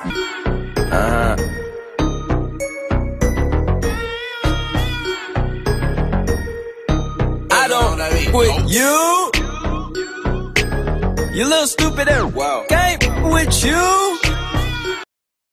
Uh-huh. I don't with you. You little stupid and wow. Game with you.